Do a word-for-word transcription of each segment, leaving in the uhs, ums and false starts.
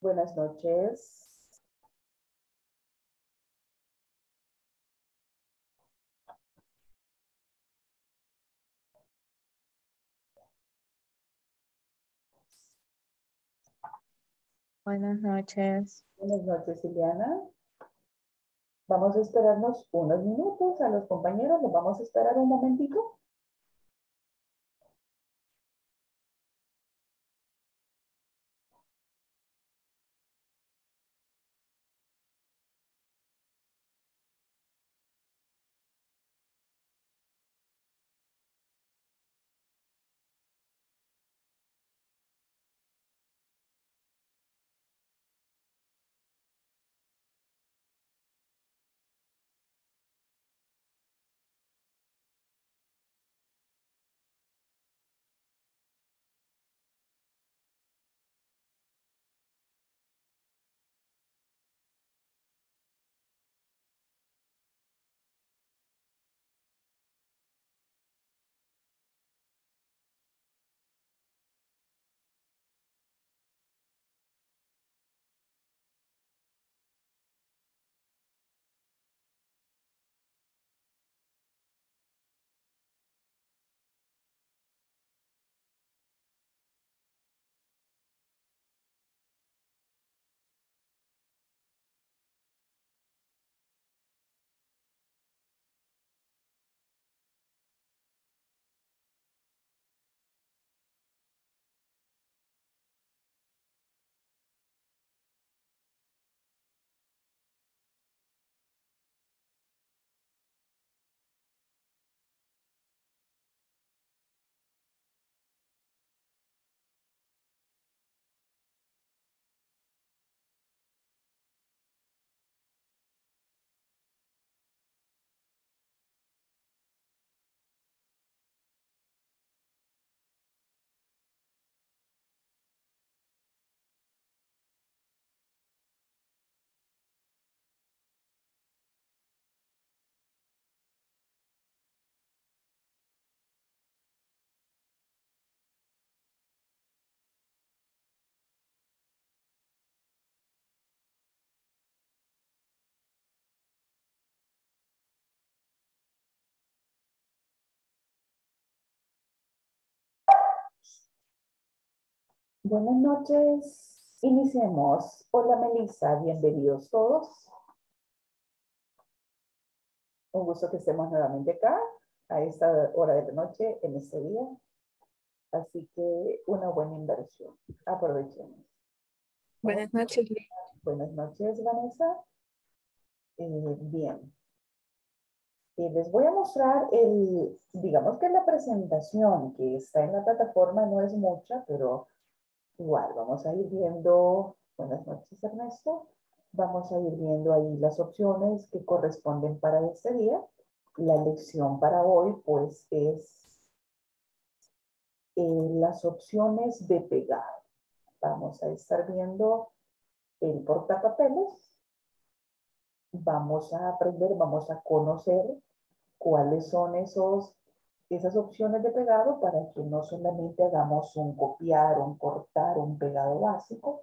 Buenas noches. Buenas noches. Buenas noches, Ileana. Vamos a esperarnos unos minutos a los compañeros. Los vamos a esperar un momentito. Buenas noches. Iniciemos. Hola, Melissa. Bienvenidos todos. Un gusto que estemos nuevamente acá a esta hora de la noche, en este día. Así que una buena inversión. Aprovechemos. Buenas noches. Buenas noches, Vanessa. Eh, bien. Eh, les voy a mostrar el, digamos que la presentación que está en la plataforma no es mucha, pero igual vamos a ir viendo. Buenas noches, Ernesto. Vamos a ir viendo ahí las opciones que corresponden para este día. La lección para hoy, pues, es eh, las opciones de pegar. Vamos a estar viendo el portapapeles. Vamos a aprender, vamos a conocer cuáles son esos, esas opciones de pegado para que no solamente hagamos un copiar, un cortar, un pegado básico,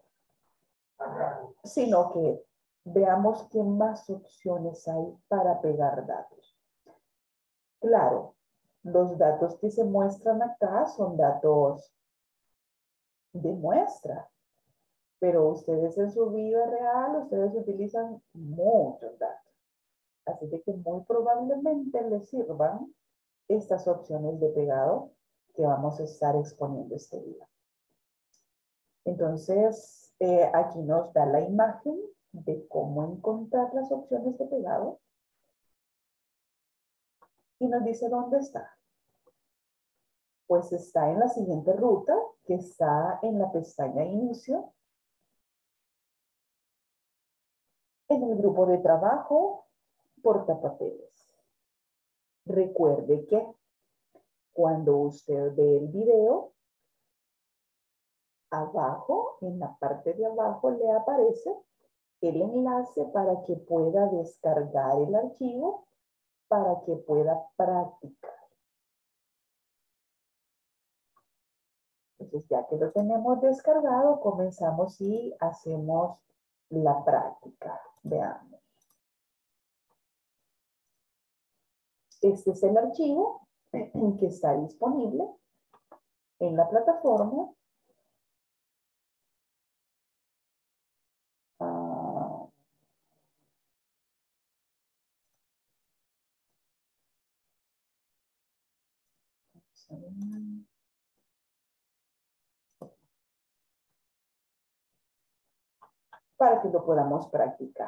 sino que veamos qué más opciones hay para pegar datos. Claro, los datos que se muestran acá son datos de muestra, pero ustedes en su vida real, ustedes utilizan muchos datos. Así de que muy probablemente les sirvan estas opciones de pegado que vamos a estar exponiendo este día. Entonces, eh, aquí nos da la imagen de cómo encontrar las opciones de pegado y nos dice dónde está. Pues está en la siguiente ruta, que está en la pestaña Inicio, en el grupo de trabajo, portapapeles. Recuerde que cuando usted ve el video, abajo, en la parte de abajo, le aparece el enlace para que pueda descargar el archivo, para que pueda practicar. Entonces, ya que lo tenemos descargado, comenzamos y hacemos la práctica. Veamos. Este es el archivo que está disponible en la plataforma. Ah, para que lo podamos practicar.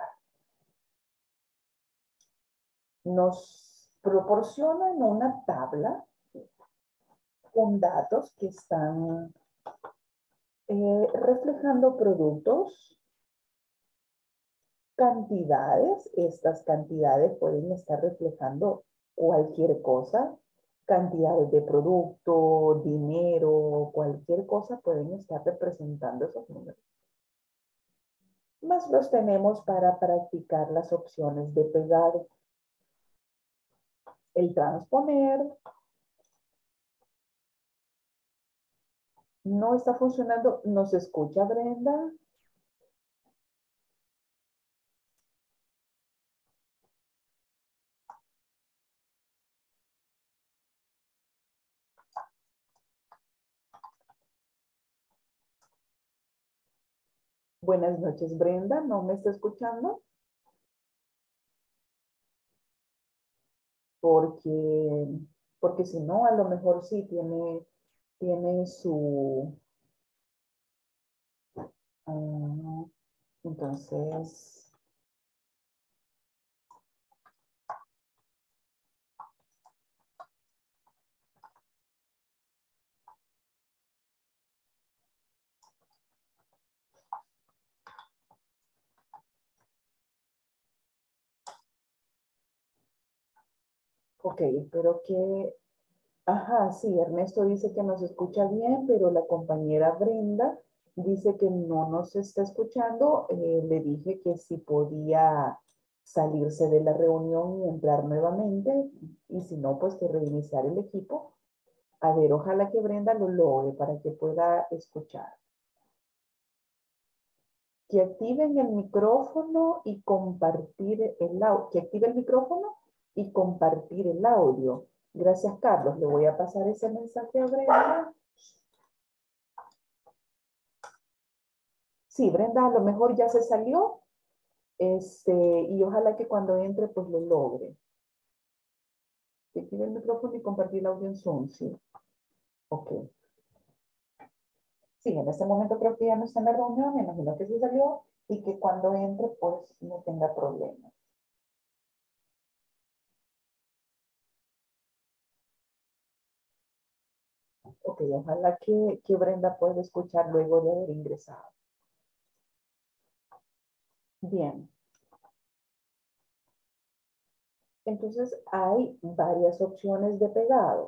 Nos proporcionan una tabla con datos que están eh, reflejando productos, cantidades. Estas cantidades pueden estar reflejando cualquier cosa, cantidades de producto, dinero, cualquier cosa pueden estar representando esos números. Más los tenemos para practicar las opciones de pegar, el transponer. No está funcionando. ¿Nos escucha, Brenda? Buenas noches, Brenda. ¿No me está escuchando? Porque, porque si no, a lo mejor sí tiene, tiene su... Uh, entonces... Ok, espero que... Ajá, sí, Ernesto dice que nos escucha bien, pero la compañera Brenda dice que no nos está escuchando. Eh, le dije que si podía salirse de la reunión y entrar nuevamente, y si no, pues que reiniciar el equipo. A ver, ojalá que Brenda lo logre para que pueda escuchar. Que activen el micrófono y compartir el audio. Que active el micrófono y compartir el audio. Gracias, Carlos. Le voy a pasar ese mensaje a Brenda. Sí, Brenda, a lo mejor ya se salió. Este, y ojalá que cuando entre, pues lo logre. Que active el micrófono y compartir el audio en Zoom, sí. Ok. Sí, en este momento creo que ya no está en la reunión, me imagino que se salió y que cuando entre, pues no tenga problemas. Ok, ojalá que, que Brenda pueda escuchar luego de haber ingresado. Bien. Entonces hay varias opciones de pegado.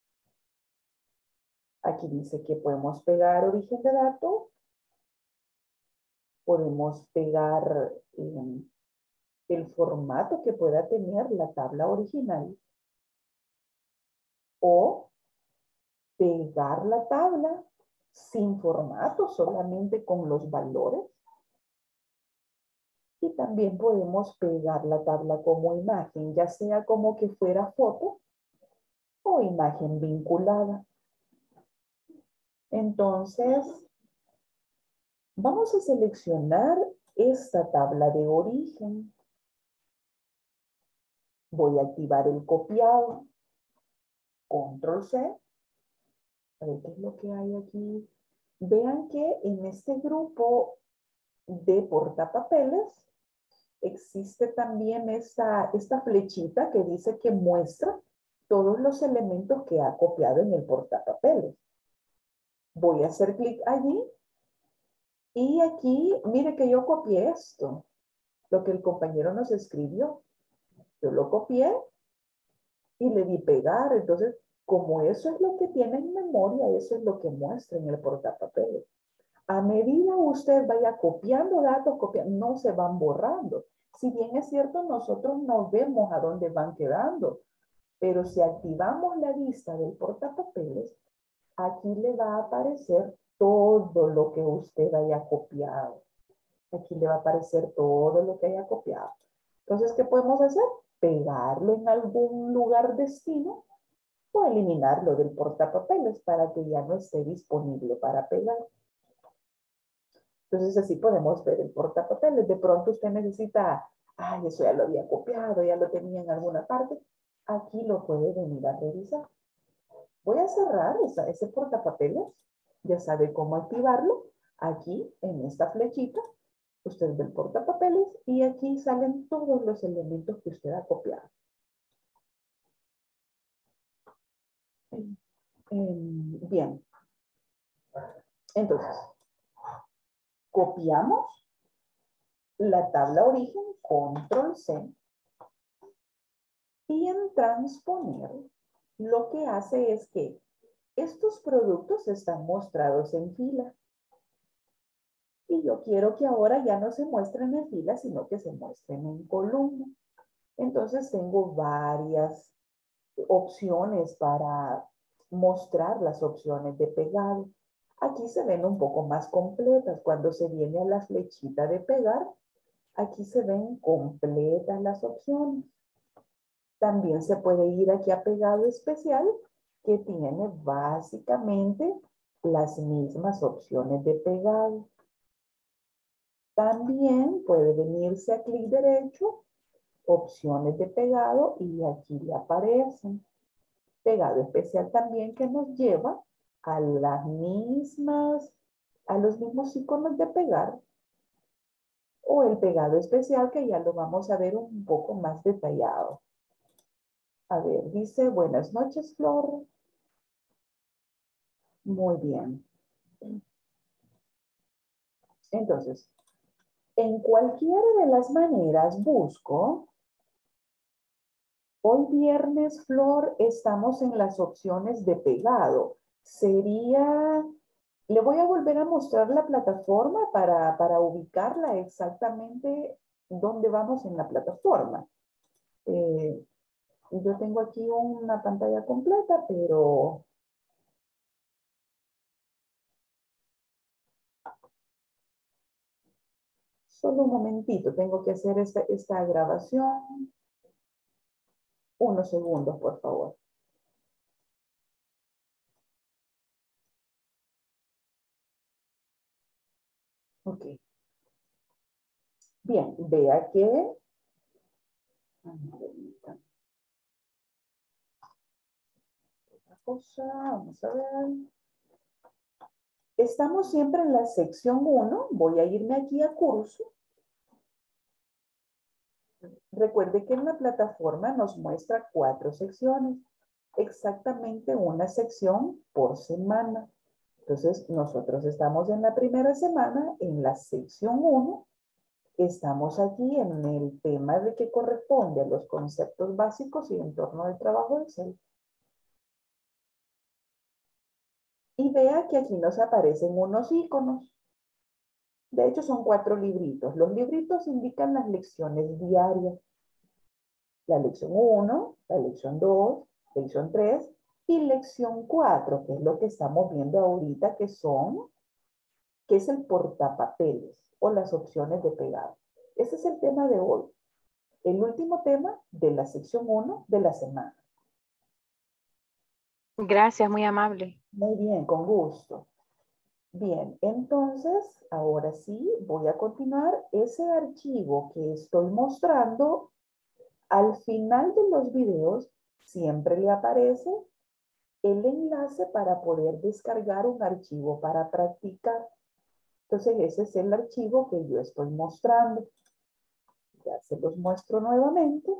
Aquí dice que podemos pegar origen de datos. Podemos pegar eh, el formato que pueda tener la tabla original. O pegar la tabla sin formato, solamente con los valores. Y también podemos pegar la tabla como imagen, ya sea como que fuera foto o imagen vinculada. Entonces, vamos a seleccionar esta tabla de origen. Voy a activar el copiado. Control C. A ver qué es lo que hay aquí. Vean que en este grupo de portapapeles existe también esta, esta flechita que dice que muestra todos los elementos que ha copiado en el portapapeles. Voy a hacer clic allí y aquí, mire que yo copié esto, lo que el compañero nos escribió. Yo lo copié y le di pegar. Entonces, como eso es lo que tiene en memoria, eso es lo que muestra en el portapapeles. A medida usted vaya copiando datos, copiando, no se van borrando. Si bien es cierto, nosotros no vemos a dónde van quedando, pero si activamos la vista del portapapeles, aquí le va a aparecer todo lo que usted haya copiado. Aquí le va a aparecer todo lo que haya copiado. Entonces, ¿qué podemos hacer? Pegarlo en algún lugar destino o eliminarlo del portapapeles para que ya no esté disponible para pegar. Entonces, así podemos ver el portapapeles. De pronto usted necesita, ay, eso ya lo había copiado, ya lo tenía en alguna parte. Aquí lo puede venir a revisar. Voy a cerrar esa, ese portapapeles. Ya sabe cómo activarlo. Aquí, en esta flechita, usted ve el portapapeles y aquí salen todos los elementos que usted ha copiado. Bien. Entonces, copiamos la tabla origen, control ce, y en transponer, lo que hace es que estos productos están mostrados en fila. Y yo quiero que ahora ya no se muestren en fila, sino que se muestren en columna. Entonces tengo varias opciones para mostrar las opciones de pegado. Aquí se ven un poco más completas. Cuando se viene a la flechita de pegar, aquí se ven completas las opciones. También se puede ir aquí a pegado especial, que tiene básicamente las mismas opciones de pegado. También puede venirse a clic derecho, opciones de pegado, y aquí le aparecen. Pegado especial también, que nos lleva a las mismas, a los mismos iconos de pegar, o el pegado especial, que ya lo vamos a ver un poco más detallado. A ver, dice, buenas noches, Flor. Muy bien. Entonces, en cualquiera de las maneras busco. Hoy viernes, Flor, estamos en las opciones de pegado. Sería, le voy a volver a mostrar la plataforma para, para ubicarla exactamente donde vamos en la plataforma. Eh, yo tengo aquí una pantalla completa, pero solo un momentito, tengo que hacer esta, esta grabación. Unos segundos, por favor. Ok. Bien, vea que... Otra cosa, vamos a ver. Estamos siempre en la sección uno. Voy a irme aquí a curso. Recuerde que en la plataforma nos muestra cuatro secciones. Exactamente una sección por semana. Entonces, nosotros estamos en la primera semana, en la sección uno. Estamos aquí en el tema de que corresponde a los conceptos básicos y entorno del trabajo de Excel. Y vea que aquí nos aparecen unos iconos. De hecho, son cuatro libritos. Los libritos indican las lecciones diarias. La lección uno, la lección dos, lección tres y lección cuatro, que es lo que estamos viendo ahorita, que son, que es el portapapeles o las opciones de pegado. Ese es el tema de hoy. El último tema de la sección uno de la semana. Gracias, muy amable. Muy bien, con gusto. Bien, entonces, ahora sí, voy a continuar. Ese archivo que estoy mostrando, al final de los videos, siempre le aparece el enlace para poder descargar un archivo para practicar. Entonces, ese es el archivo que yo estoy mostrando. Ya se los muestro nuevamente.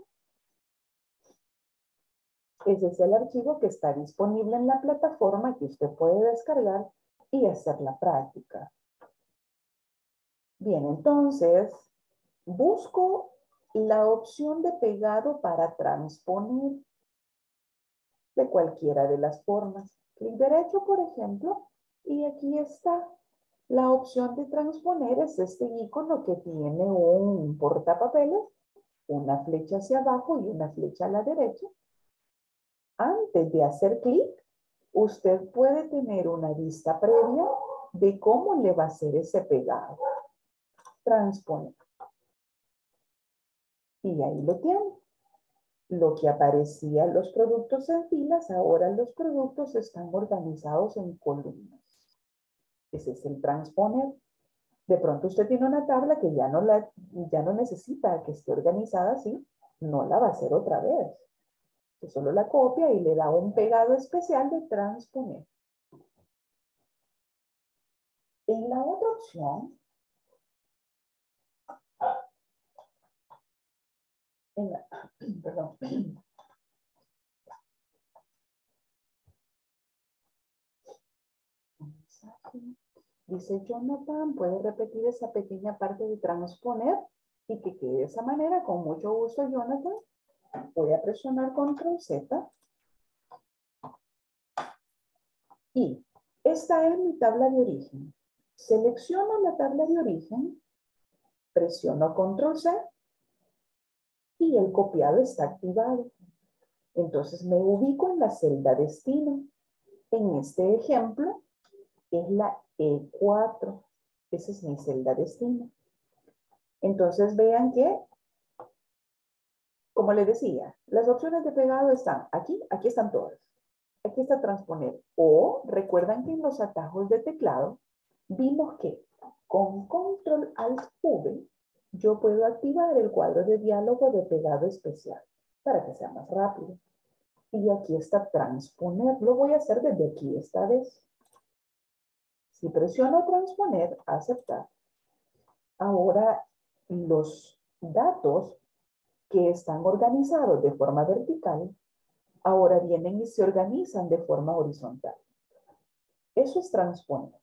Ese es el archivo que está disponible en la plataforma que usted puede descargar y hacer la práctica. Bien, entonces, busco la opción de pegado para transponer de cualquiera de las formas. Clic derecho, por ejemplo, y aquí está. La opción de transponer es este icono que tiene un portapapeles, una flecha hacia abajo y una flecha a la derecha. Antes de hacer clic, usted puede tener una vista previa de cómo le va a hacer ese pegado. Transponer. Y ahí lo tiene. Lo que aparecía en los productos en filas, ahora los productos están organizados en columnas. Ese es el transponer. De pronto usted tiene una tabla que ya no, la, ya no necesita que esté organizada así, no la va a hacer otra vez. Usted solo la copia y le da un pegado especial de transponer. En la otra opción, en la, perdón, dice Jonathan, ¿puede repetir esa pequeña parte de transponer? Y que quede de esa manera, con mucho gusto, Jonathan. Voy a presionar control Z. Y esta es mi tabla de origen. Selecciono la tabla de origen, presiono control C y el copiado está activado. Entonces me ubico en la celda destino. En este ejemplo es la E cuatro. Esa es mi celda destino. Entonces vean que, como les decía, las opciones de pegado están aquí, aquí están todas. Aquí está transponer. O recuerdan que en los atajos de teclado vimos que con control alt V yo puedo activar el cuadro de diálogo de pegado especial para que sea más rápido. Y aquí está transponer. Lo voy a hacer desde aquí esta vez. Si presiono transponer, aceptar. Ahora los datos que están organizados de forma vertical, ahora vienen y se organizan de forma horizontal. Eso es transponer.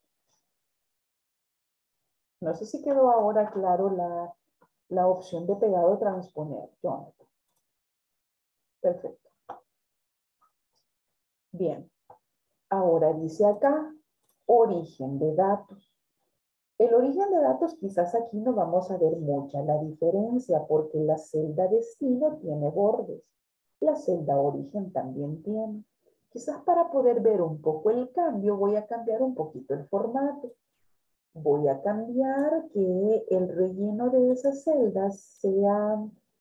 No sé si quedó ahora claro la, la opción de pegado transponer, Jonathan. Perfecto. Bien. Ahora dice acá, origen de datos. El origen de datos quizás aquí no vamos a ver mucha la diferencia porque la celda destino tiene bordes. La celda origen también tiene. Quizás para poder ver un poco el cambio voy a cambiar un poquito el formato. Voy a cambiar que el relleno de esas celdas sea,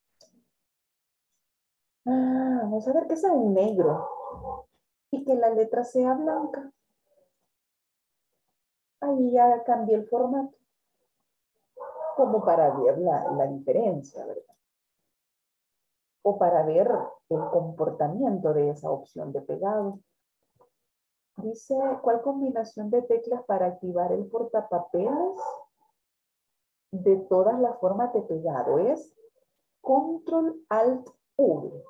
ah, vamos a ver que sea un negro y que la letra sea blanca. Ahí ya cambié el formato, como para ver la, la diferencia, ¿verdad? O para ver el comportamiento de esa opción de pegado. Dice, ¿cuál combinación de teclas para activar el portapapeles de todas las formas de pegado? Es control alt V.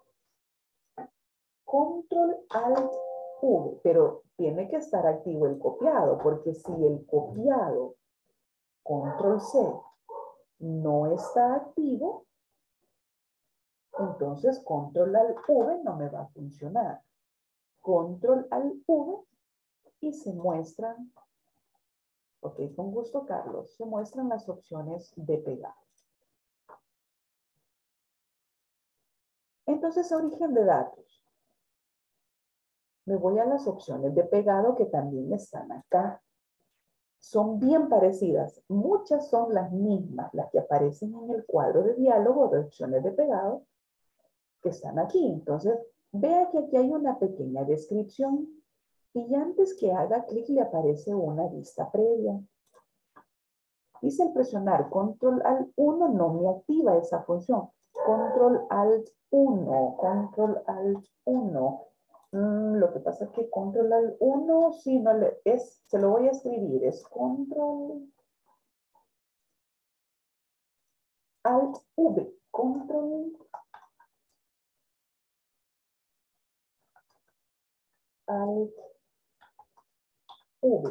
control alt V, pero tiene que estar activo el copiado, porque si el copiado, control C, no está activo, entonces control alt V no me va a funcionar. control alt V y se muestran, ok, con gusto Carlos, se muestran las opciones de pegado. Entonces, origen de datos. Me voy a las opciones de pegado que también están acá. Son bien parecidas. Muchas son las mismas, las que aparecen en el cuadro de diálogo de opciones de pegado que están aquí. Entonces, vea que aquí hay una pequeña descripción y antes que haga clic le aparece una vista previa. Dice al presionar control alt uno no me activa esa función. control alt uno, control alt uno. Mm, lo que pasa es que control alt uno, sí, no le, es, se lo voy a escribir, es control alt V, control alt V.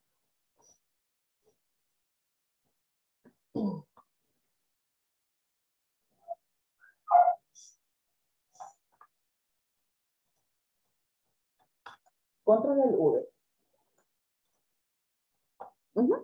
Control alt V. Uh-huh.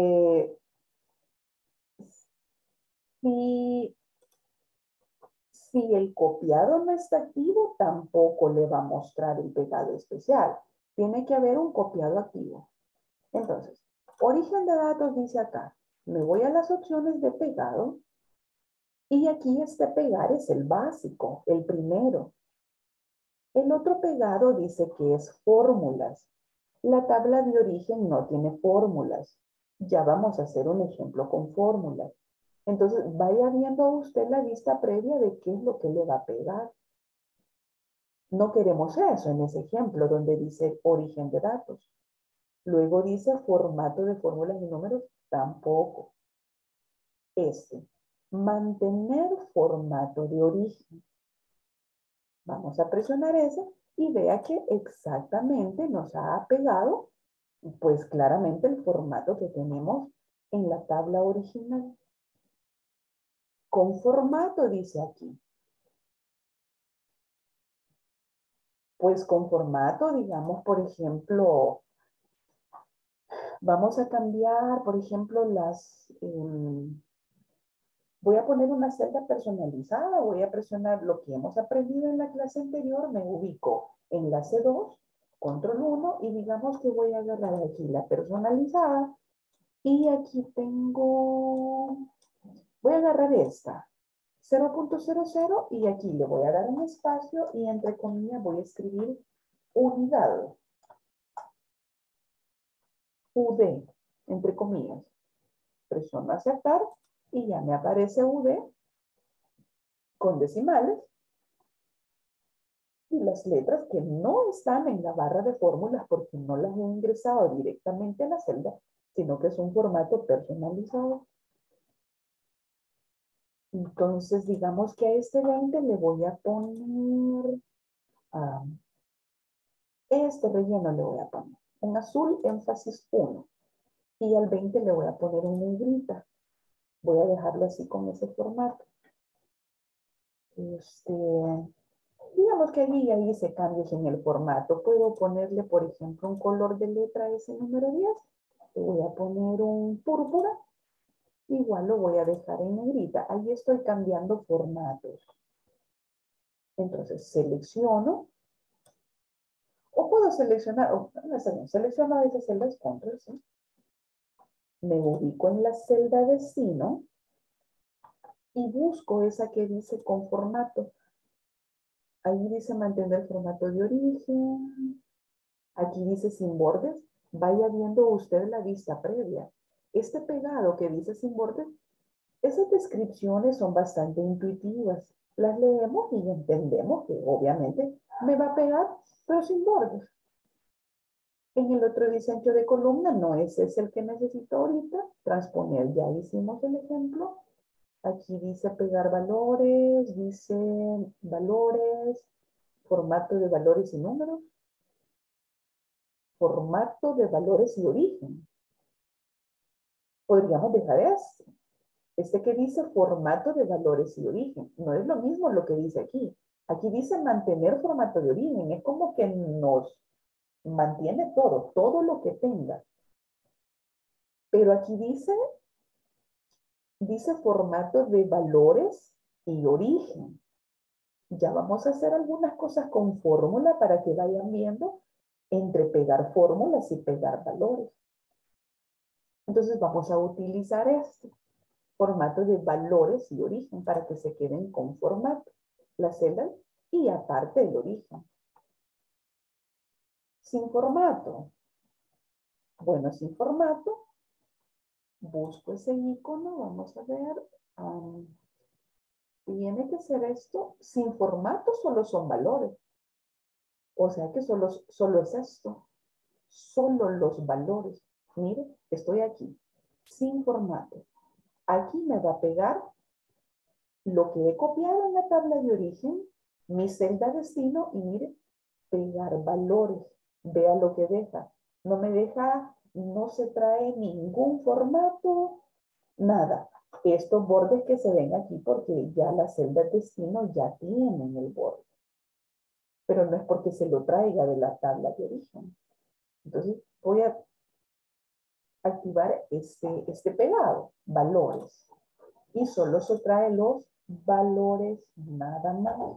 eh, si, Si el copiado no está activo, tampoco le va a mostrar el pegado especial. Tiene que haber un copiado activo. Entonces, origen de datos dice acá. Me voy a las opciones de pegado. Y aquí este pegar es el básico, el primero. El otro pegado dice que es fórmulas. La tabla de origen no tiene fórmulas. Ya vamos a hacer un ejemplo con fórmulas. Entonces, vaya viendo usted la vista previa de qué es lo que le va a pegar. No queremos eso en ese ejemplo donde dice origen de datos. Luego dice formato de fórmulas y números, tampoco. Este, mantener formato de origen. Vamos a presionar ese y vea que exactamente nos ha pegado, pues claramente el formato que tenemos en la tabla original. Con formato dice aquí. Pues con formato, digamos, por ejemplo, vamos a cambiar, por ejemplo, las... Eh, voy a poner una celda personalizada, voy a presionar lo que hemos aprendido en la clase anterior, me ubico en la C dos, control uno, y digamos que voy a agarrar aquí la personalizada, y aquí tengo, voy a agarrar esta, cero punto cero cero, y aquí le voy a dar un espacio, y entre comillas voy a escribir unidad. U D, entre comillas. Presiono aceptar y ya me aparece U D con decimales y las letras que no están en la barra de fórmulas porque no las he ingresado directamente a la celda, sino que es un formato personalizado. Entonces, digamos que a este veinte le voy a poner, uh, este relleno le voy a poner un azul énfasis uno y al veinte le voy a poner un negrita. Voy a dejarlo así con ese formato. Este, digamos que allí ya hice cambios en el formato. Puedo ponerle, por ejemplo, un color de letra a ese número diez. Le voy a poner un púrpura. Igual lo voy a dejar en negrita. Ahí estoy cambiando formatos. Entonces selecciono. O puedo seleccionar, o no, no, selecciono a esas celdas control, ¿sí? Me ubico en la celda destino y busco esa que dice con formato. Ahí dice mantener formato de origen. Aquí dice sin bordes. Vaya viendo usted la vista previa. Este pegado que dice sin bordes, esas descripciones son bastante intuitivas. Las leemos y entendemos que obviamente me va a pegar, pero sin bordes. En el otro dice ancho de columna, no, ese es el que necesito ahorita. Transponer, ya hicimos el ejemplo. Aquí dice pegar valores, dice valores, formato de valores y números. Formato de valores y origen. Podríamos dejar este. Este que dice formato de valores y origen. No es lo mismo lo que dice aquí. Aquí dice mantener formato de origen. Es como que nos mantiene todo, todo lo que tenga. Pero aquí dice, dice formato de valores y origen. Ya vamos a hacer algunas cosas con fórmula para que vayan viendo entre pegar fórmulas y pegar valores. Entonces vamos a utilizar este formato de valores y origen para que se queden con formato. Las celdas y aparte el origen. Sin formato. Bueno, sin formato. Busco ese icono. Vamos a ver. Um, tiene que ser esto. Sin formato solo son valores. O sea que solo, solo es esto. Solo los valores. Mire, estoy aquí. Sin formato. Aquí me va a pegar lo que he copiado en la tabla de origen, mi celda destino, y mire, pegar valores. Vea lo que deja. No me deja, no se trae ningún formato, nada. Estos bordes que se ven aquí porque ya las celdas destino ya tienen el borde. Pero no es porque se lo traiga de la tabla de origen. Entonces voy a activar este, este pegado, valores. Y solo se trae los valores nada más.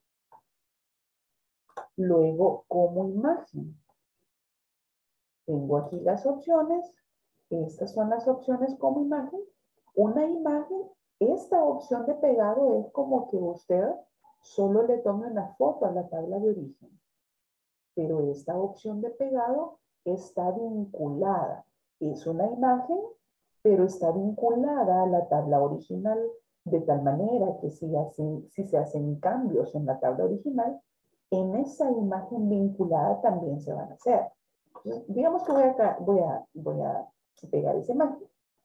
Luego, como imagen, tengo aquí las opciones. Estas son las opciones como imagen. Una imagen, esta opción de pegado es como que usted solo le tome una foto a la tabla de origen. Pero esta opción de pegado está vinculada. Es una imagen, pero está vinculada a la tabla original de tal manera que si, hacen, si se hacen cambios en la tabla original, en esa imagen vinculada también se van a hacer. Entonces, digamos que voy a, voy, a, voy a pegar esa imagen.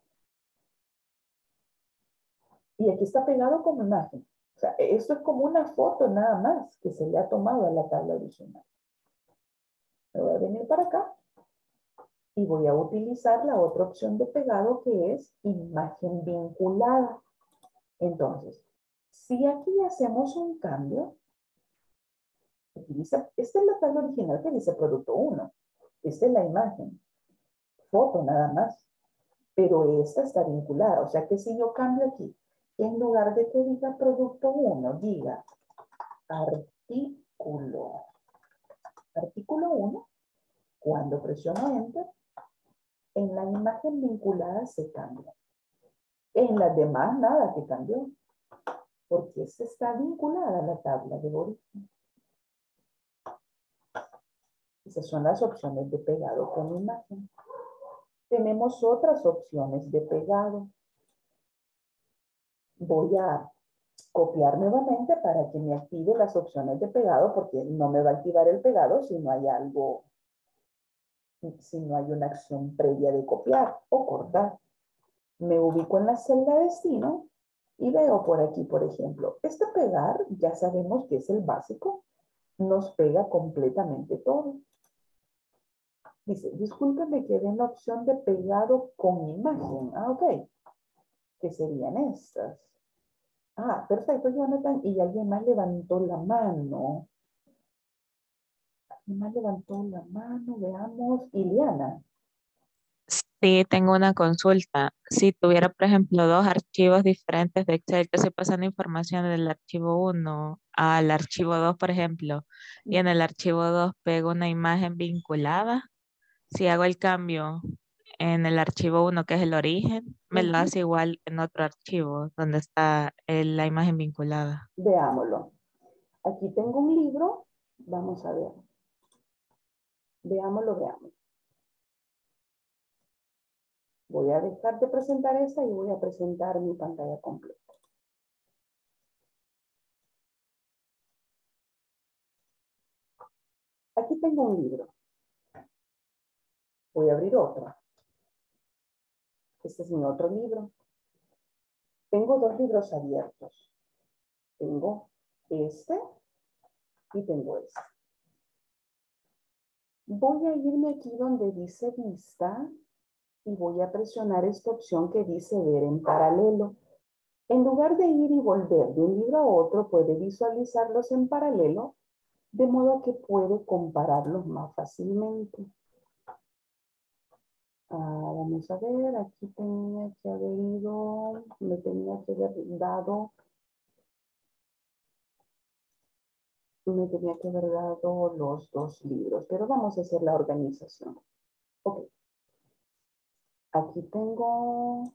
Y aquí está pegado como imagen. O sea, esto es como una foto nada más que se le ha tomado a la tabla original. Me voy a venir para acá y voy a utilizar la otra opción de pegado que es imagen vinculada. Entonces, si aquí hacemos un cambio, aquí dice, esta es la tabla original que dice producto uno. Esta es la imagen, foto nada más. Pero esta está vinculada. O sea que si yo cambio aquí, en lugar de que diga producto uno, diga artículo. Artículo uno, cuando presiono Enter, en la imagen vinculada se cambia. En las demás nada que cambió, porque esta está vinculada a la tabla de origen. Esas son las opciones de pegado con imagen. Tenemos otras opciones de pegado. Voy a copiar nuevamente para que me active las opciones de pegado, porque no me va a activar el pegado si no hay algo, si no hay una acción previa de copiar o cortar. Me ubico en la celda destino y veo por aquí, por ejemplo, este pegar, ya sabemos que es el básico, nos pega completamente todo. Dice, disculpe, me quedé en la opción de pegado con imagen. Ah, ok. ¿Qué serían estas? Ah, perfecto, Jonathan. Y alguien más levantó la mano. Alguien más levantó la mano. Veamos. Iliana. Sí, tengo una consulta. Si tuviera, por ejemplo, dos archivos diferentes de Excel que se pasan información del archivo uno al archivo dos, por ejemplo, y en el archivo dos pego una imagen vinculada, si hago el cambio en el archivo uno, que es el origen, me lo Uh-huh. hace igual en otro archivo donde está el- la imagen vinculada. Veámoslo. Aquí tengo un libro. Vamos a ver. Veámoslo, veámoslo. Voy a dejar de presentar esta y voy a presentar mi pantalla completa. Aquí tengo un libro. Voy a abrir otro. Este es mi otro libro. Tengo dos libros abiertos. Tengo este y tengo este. Voy a irme aquí donde dice vista y voy a presionar esta opción que dice ver en paralelo. En lugar de ir y volver de un libro a otro, puede visualizarlos en paralelo, de modo que puede compararlos más fácilmente. Ah, vamos a ver, aquí tenía que haber ido, me tenía que haber dado, me tenía que haber dado los dos libros, pero vamos a hacer la organización. Ok, aquí tengo,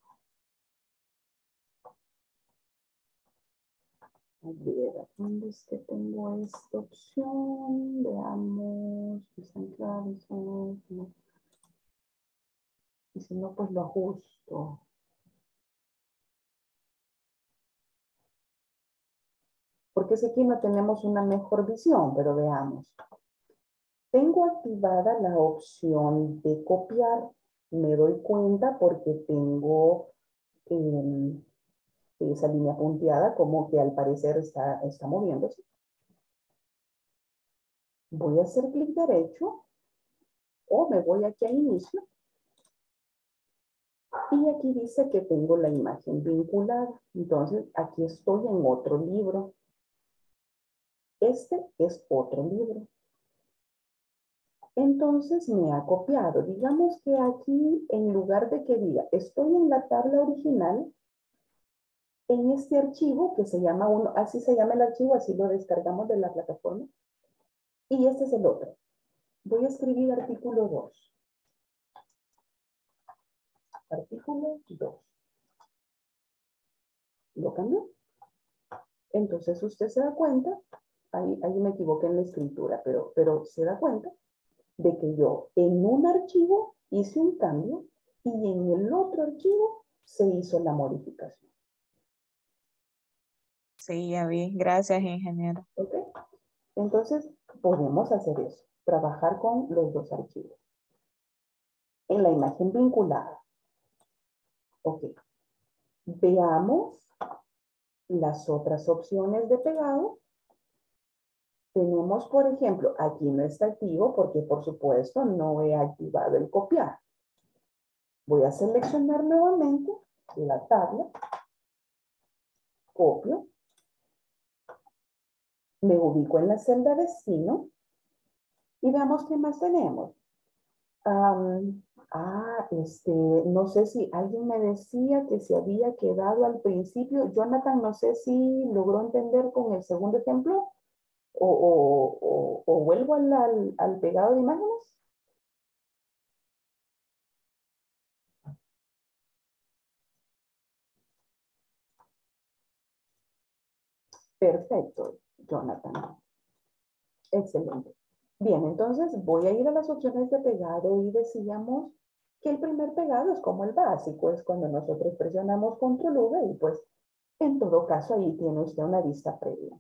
a ver, ¿dónde es que tengo esta opción? Veamos, y si no, pues lo ajusto. Porque si aquí no tenemos una mejor visión, pero veamos. Tengo activada la opción de copiar. Me doy cuenta porque tengo eh, esa línea punteada como que al parecer está, está moviéndose. Voy a hacer clic derecho o me voy aquí a inicio. Y aquí dice que tengo la imagen vinculada. Entonces aquí estoy en otro libro. Este es otro libro. Entonces me ha copiado. Digamos que aquí, en lugar de que diga, estoy en la tabla original, en este archivo que se llama uno, así se llama el archivo, así lo descargamos de la plataforma. Y este es el otro. Voy a escribir artículo dos. Artículo dos. ¿Lo cambio? Entonces usted se da cuenta, ahí, ahí me equivoqué en la escritura, pero, pero se da cuenta de que yo en un archivo hice un cambio y en el otro archivo se hizo la modificación. Sí, ya vi. Gracias, ingeniero. ¿Ok? Entonces, podemos hacer eso, trabajar con los dos archivos. En la imagen vinculada. Ok. Veamos las otras opciones de pegado. Tenemos, por ejemplo, aquí no está activo porque, por supuesto, no he activado el copiar. Voy a seleccionar nuevamente la tabla. Copio. Me ubico en la celda destino. Y veamos qué más tenemos. Um, ah, este, no sé si alguien me decía que se había quedado al principio. Jonathan, no sé si logró entender con el segundo ejemplo o, o, o, o vuelvo al, al, al pegado de imágenes. Perfecto, Jonathan. Excelente. Bien, entonces voy a ir a las opciones de pegado y decíamos que el primer pegado es como el básico, es cuando nosotros presionamos control V y pues en todo caso ahí tiene usted una vista previa.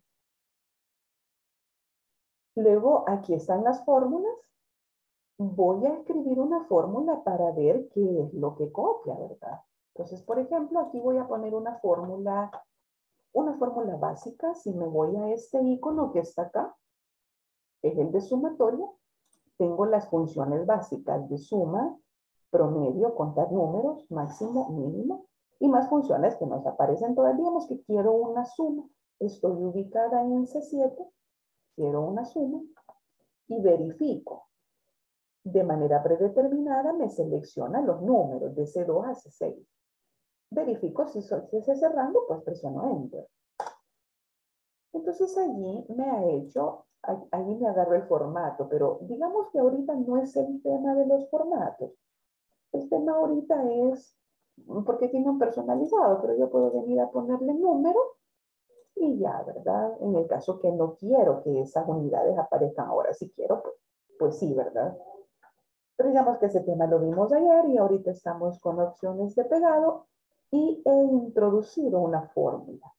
Luego aquí están las fórmulas. Voy a escribir una fórmula para ver qué es lo que copia, ¿verdad? Entonces, por ejemplo, aquí voy a poner una fórmula, una fórmula básica. Si me voy a este icono que está acá, es el de sumatorio. Tengo las funciones básicas de suma, promedio, contar números, máximo, mínimo, y más funciones que nos aparecen todas. Digamos que quiero una suma. Estoy ubicada en C siete, quiero una suma y verifico. De manera predeterminada me selecciona los números de C dos a C seis. Verifico si, so, si es ese rango, pues presiono Enter. Entonces allí me ha hecho, allí me agarro el formato, pero digamos que ahorita no es el tema de los formatos. El tema ahorita es, porque tiene un personalizado, pero yo puedo venir a ponerle número y ya, ¿verdad? En el caso que no quiero que esas unidades aparezcan ahora, si quiero, pues, pues sí, ¿verdad? Pero digamos que ese tema lo vimos ayer y ahorita estamos con opciones de pegado y he introducido una fórmula.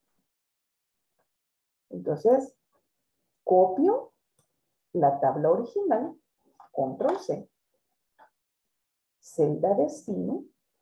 Entonces, copio la tabla original, control C, celda destino,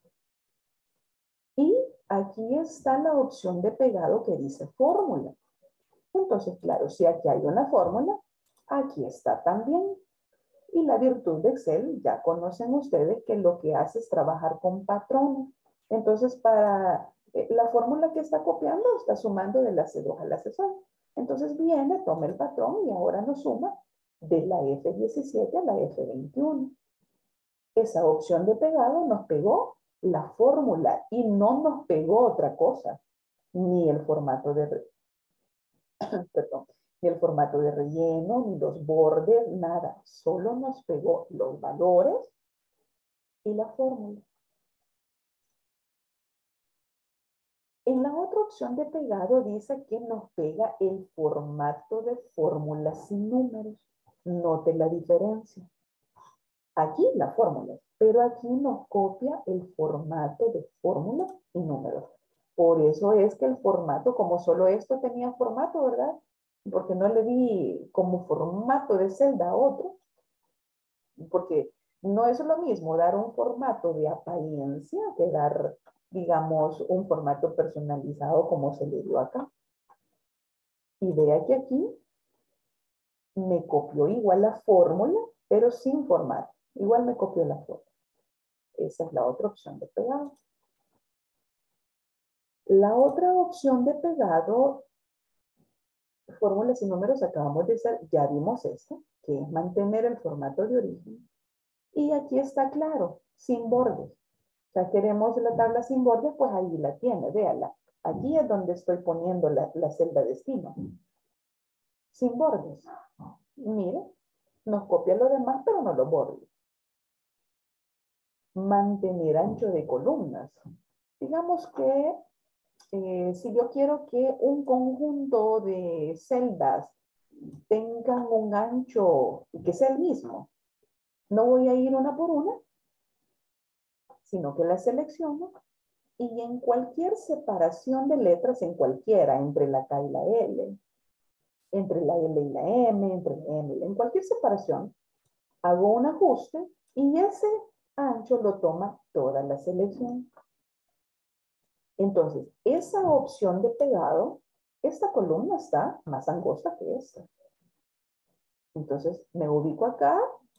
y aquí está la opción de pegado que dice fórmula. Entonces, claro, si aquí hay una fórmula, aquí está también. Y la virtud de Excel, ya conocen ustedes que lo que hace es trabajar con patrones. Entonces, para eh, la fórmula que está copiando, está sumando de la C dos a la C seis. Entonces viene, toma el patrón y ahora nos suma de la F diecisiete a la F veintiuno. Esa opción de pegado nos pegó la fórmula y no nos pegó otra cosa, ni el formato de, perdón, ni el formato de relleno, ni los bordes, nada. Solo nos pegó los valores y la fórmula. En la otra opción de pegado dice que nos pega el formato de fórmulas sin números. Note la diferencia. Aquí la fórmula, pero aquí nos copia el formato de fórmula y números. Por eso es que el formato, como solo esto tenía formato, ¿verdad? Porque no le di como formato de celda a otro. Porque no es lo mismo dar un formato de apariencia que dar, digamos, un formato personalizado como se le dio acá. Y vea que aquí me copió igual la fórmula, pero sin formato. Igual me copió la fórmula. Esa es la otra opción de pegado. La otra opción de pegado, fórmulas y números, acabamos de hacer, ya vimos esta, que es mantener el formato de origen. Y aquí está claro, sin bordes. O sea, queremos la tabla sin bordes, pues ahí la tiene, véala. Aquí es donde estoy poniendo la, la celda destino. Sin bordes. Mire, nos copia lo demás, pero no los bordes. Mantener ancho de columnas. Digamos que eh, si yo quiero que un conjunto de celdas tengan un ancho y que sea el mismo, no voy a ir una por una, sino que las selecciono y en cualquier separación de letras, en cualquiera, entre la K y la L, entre la L y la M, entre la M y la, en cualquier separación, hago un ajuste y ese ancho lo toma toda la selección. Entonces, esa opción de pegado, esta columna está más angosta que esta. Entonces, me ubico acá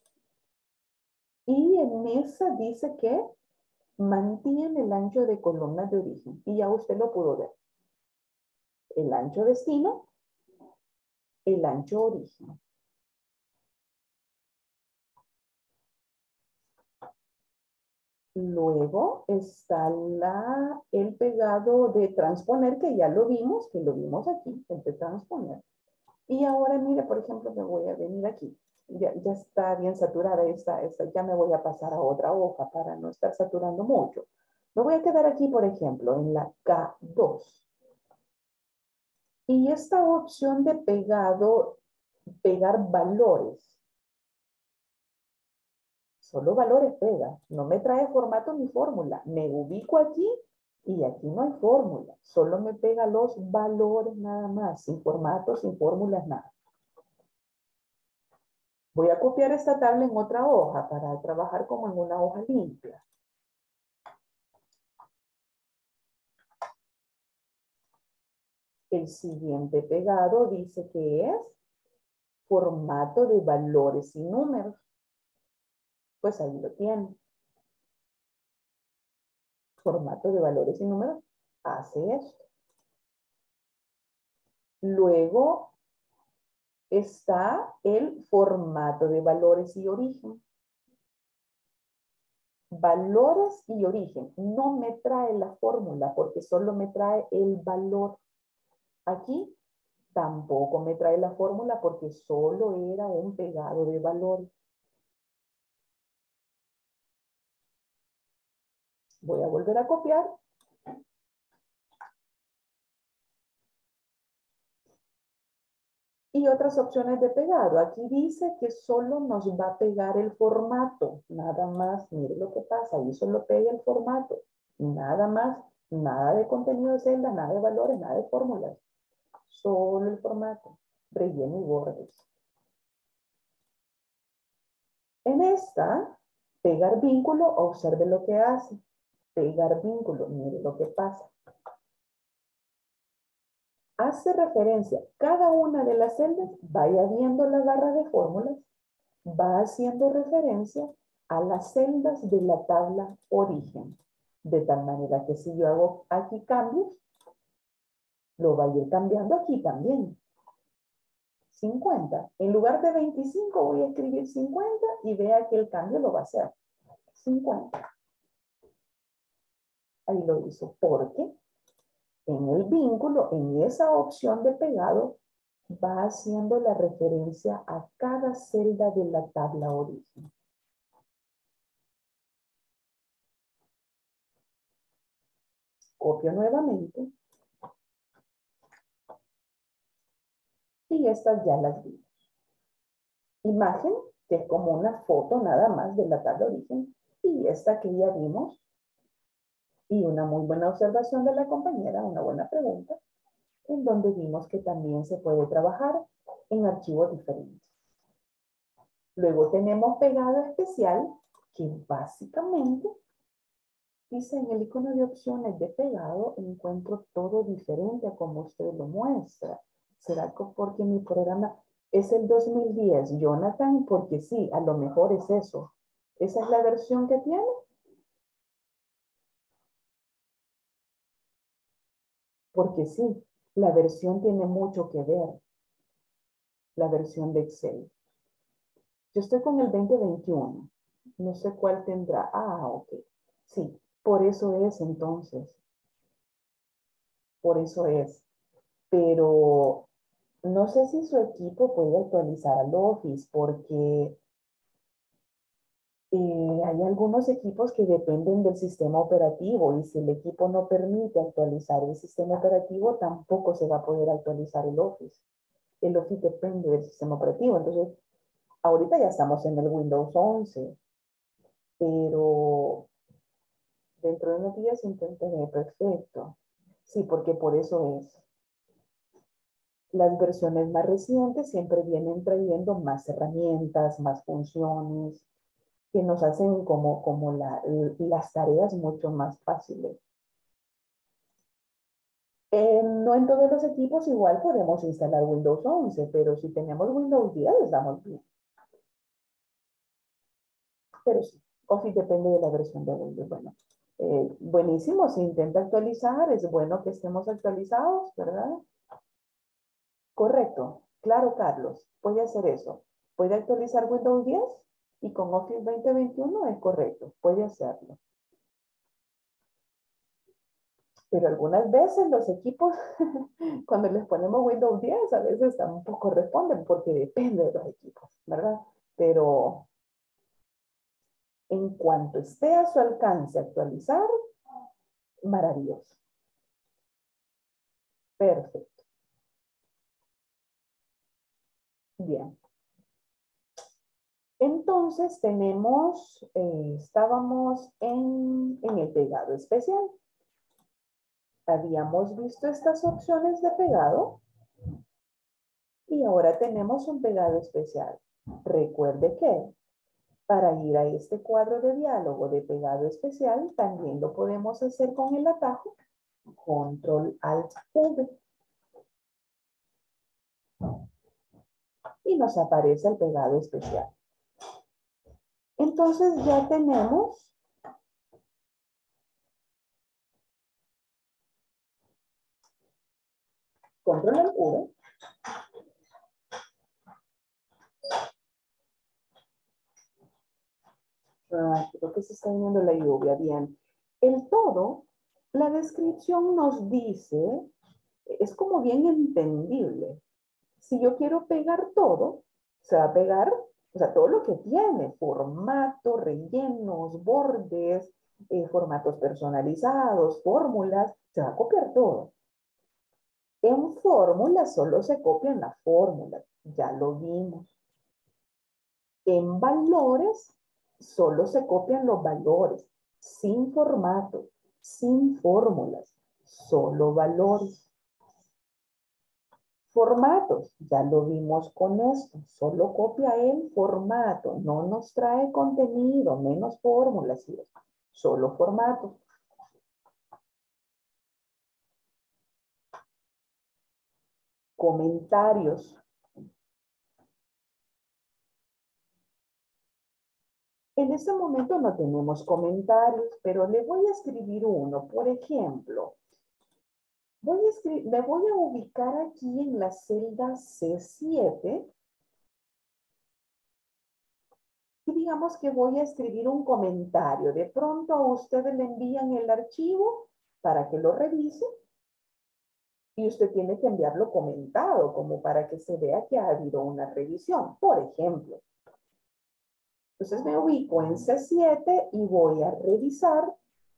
y en esa dice que mantiene el ancho de columna de origen. Y ya usted lo pudo ver. El ancho destino, el ancho origen. Luego está la, el pegado de transponer, que ya lo vimos, que lo vimos aquí, el de transponer. Y ahora, mire, por ejemplo, me voy a venir aquí. Ya, ya está bien saturada esta, esta, ya me voy a pasar a otra hoja para no estar saturando mucho. Me voy a quedar aquí, por ejemplo, en la K dos. Y esta opción de pegado, pegar valores. Solo valores pega. No me trae formato ni fórmula. Me ubico aquí y aquí no hay fórmula. Solo me pega los valores nada más. Sin formato, sin fórmulas, nada. Voy a copiar esta tabla en otra hoja para trabajar como en una hoja limpia. El siguiente pegado dice que es formato de valores y números. Pues ahí lo tienen. Formato de valores y números hace esto. Luego está el formato de valores y origen. Valores y origen. No me trae la fórmula porque solo me trae el valor. Aquí tampoco me trae la fórmula porque solo era un pegado de valores. Voy a volver a copiar. Y otras opciones de pegado. Aquí dice que solo nos va a pegar el formato. Nada más. Mire lo que pasa. Ahí solo pega el formato. Nada más. Nada de contenido de celda, nada de valores, nada de fórmulas. Solo el formato. Relleno y bordes. En esta, pegar vínculo, observe lo que hace. Pegar vínculo. Mire lo que pasa. Hace referencia, cada una de las celdas, vaya viendo la barra de fórmulas, va haciendo referencia a las celdas de la tabla origen. De tal manera que si yo hago aquí cambios, lo va a ir cambiando aquí también. cincuenta. En lugar de veinticinco voy a escribir cincuenta y vea que el cambio lo va a hacer. cincuenta. Ahí lo hizo. Porque en el vínculo, en esa opción de pegado, va haciendo la referencia a cada celda de la tabla origen. Copio nuevamente. Y estas ya las vi. Imagen, que es como una foto nada más de la tabla origen. Y esta que ya vimos. Y una muy buena observación de la compañera, una buena pregunta, en donde vimos que también se puede trabajar en archivos diferentes. Luego tenemos pegado especial, que básicamente dice en el icono de opciones de pegado, encuentro todo diferente a como usted lo muestra. ¿Será porque mi programa es el dos mil diez, Jonathan? Porque sí, a lo mejor es eso. ¿Esa es la versión que tiene? Porque sí, la versión tiene mucho que ver. La versión de Excel. Yo estoy con el veinte veintiuno. No sé cuál tendrá. Ah, ok. Sí, por eso es entonces. por eso es. Pero no sé si su equipo puede actualizar al Office porque eh, hay algunos equipos que dependen del sistema operativo y si el equipo no permite actualizar el sistema operativo, tampoco se va a poder actualizar el Office. El Office depende del sistema operativo. Entonces, ahorita ya estamos en el Windows once, pero dentro de unos días intentaré perfecto. Sí, porque por eso es. Las versiones más recientes siempre vienen trayendo más herramientas, más funciones, que nos hacen como, como la, las tareas mucho más fáciles. Eh, no en todos los equipos igual podemos instalar Windows once, pero si tenemos Windows diez estamos bien. Pero sí, Office depende de la versión de Windows. Bueno, eh, buenísimo, si intenta actualizar, es bueno que estemos actualizados, ¿verdad? Correcto, claro, Carlos, puede hacer eso. Puede actualizar Windows diez y con Office veinte veintiuno es correcto, puede hacerlo. Pero algunas veces los equipos, cuando les ponemos Windows diez, a veces tampoco responden porque depende de los equipos, ¿verdad? Pero en cuanto esté a su alcance actualizar, maravilloso. Perfecto. Bien. Entonces tenemos, eh, estábamos en, en el pegado especial. Habíamos visto estas opciones de pegado y ahora tenemos un pegado especial. Recuerde que para ir a este cuadro de diálogo de pegado especial también lo podemos hacer con el atajo control alt V y nos aparece el pegado especial. Entonces ya tenemos control alt V. Ah, creo que se está viniendo la lluvia, bien. El todo, la descripción nos dice, es como bien entendible. Si yo quiero pegar todo, se va a pegar, o sea, todo lo que tiene, formato, rellenos, bordes, eh, formatos personalizados, fórmulas, se va a copiar todo. En fórmulas solo se copian las fórmulas, ya lo vimos. En valores solo se copian los valores, sin formato, sin fórmulas, solo valores. Formatos, ya lo vimos con esto, solo copia el formato, no nos trae contenido, menos fórmulas, solo formatos. Comentarios. En este momento no tenemos comentarios, pero le voy a escribir uno. Por ejemplo, voy a escribir, me voy a ubicar aquí en la celda C siete. Y digamos que voy a escribir un comentario. De pronto a usted le envían el archivo para que lo revise. Y usted tiene que enviarlo comentado, como para que se vea que ha habido una revisión. Por ejemplo, entonces me ubico en C siete y voy a revisar,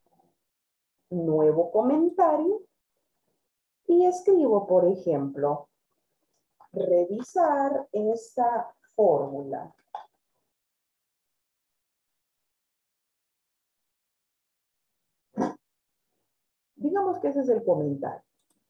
nuevo comentario, y escribo, por ejemplo, revisar esta fórmula. Digamos que ese es el comentario.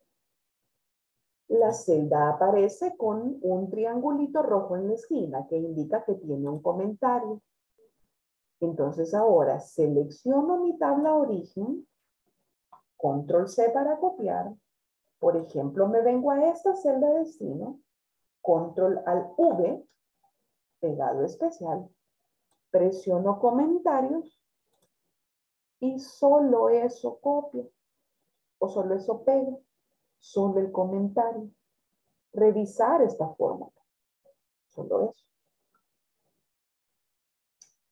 La celda aparece con un triangulito rojo en la esquina que indica que tiene un comentario. Entonces ahora selecciono mi tabla origen, control C para copiar. Por ejemplo, me vengo a esta celda de destino, control alt V, pegado especial, presiono comentarios y solo eso copio o solo eso pego, solo el comentario. Revisar esta fórmula, solo eso.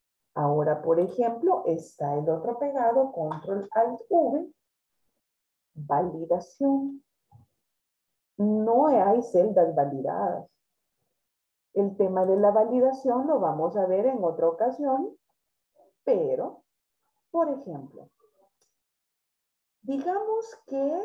Ahora, por ejemplo, está el otro pegado, control alt V, Validación. No hay celdas validadas. El tema de la validación lo vamos a ver en otra ocasión, pero, por ejemplo, digamos que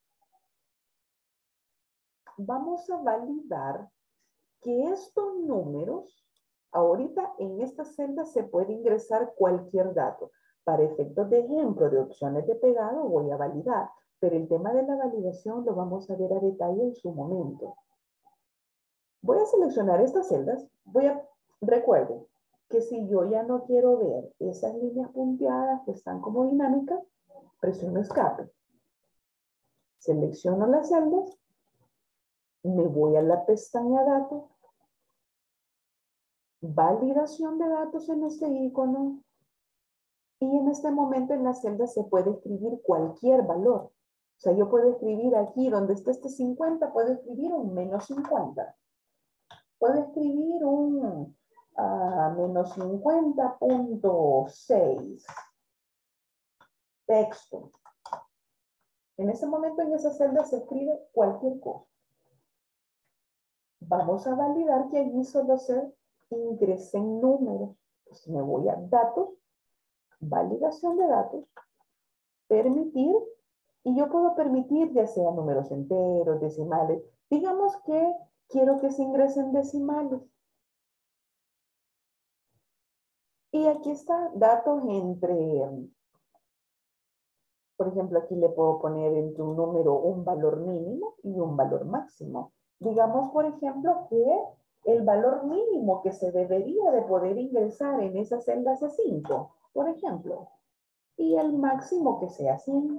vamos a validar que estos números, ahorita en esta celda se puede ingresar cualquier dato. Para efectos de ejemplo de opciones de pegado voy a validar, pero el tema de la validación lo vamos a ver a detalle en su momento. Voy a seleccionar estas celdas. Voy a, recuerden que si yo ya no quiero ver esas líneas punteadas que están como dinámicas, presiono escape. Selecciono las celdas, me voy a la pestaña datos, validación de datos en este icono, y en este momento en la celda se puede escribir cualquier valor. O sea, yo puedo escribir aquí donde está este cincuenta, puedo escribir un menos cincuenta. Puedo escribir un uh, menos cincuenta punto seis. Texto. En ese momento en esa celda se escribe cualquier cosa. Vamos a validar que allí solo se ingresen números. Pues me voy a datos, validación de datos, permitir, y yo puedo permitir ya sea números enteros, decimales. Digamos que quiero que se ingresen decimales. Y aquí está datos entre, por ejemplo, aquí le puedo poner entre un número un valor mínimo y un valor máximo. Digamos, por ejemplo, que el valor mínimo que se debería de poder ingresar en esa celda es cinco, por ejemplo. Y el máximo que sea cien.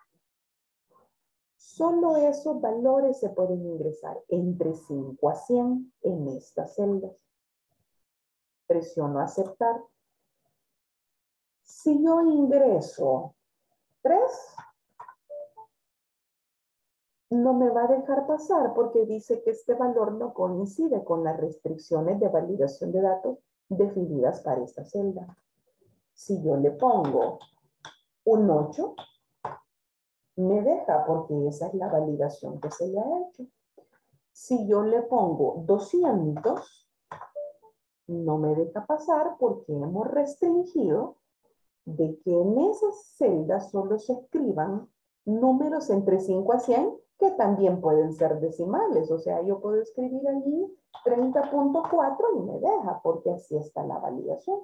Solo esos valores se pueden ingresar entre cinco a cien en estas celdas. Presiono aceptar. Si yo ingreso tres, no me va a dejar pasar porque dice que este valor no coincide con las restricciones de validación de datos definidas para esta celda. Si yo le pongo un ocho, me deja porque esa es la validación que se le ha hecho. Si yo le pongo doscientos, no me deja pasar porque hemos restringido de que en esas celdas solo se escriban números entre cinco a cien que también pueden ser decimales. O sea, yo puedo escribir allí treinta punto cuatro y me deja porque así está la validación.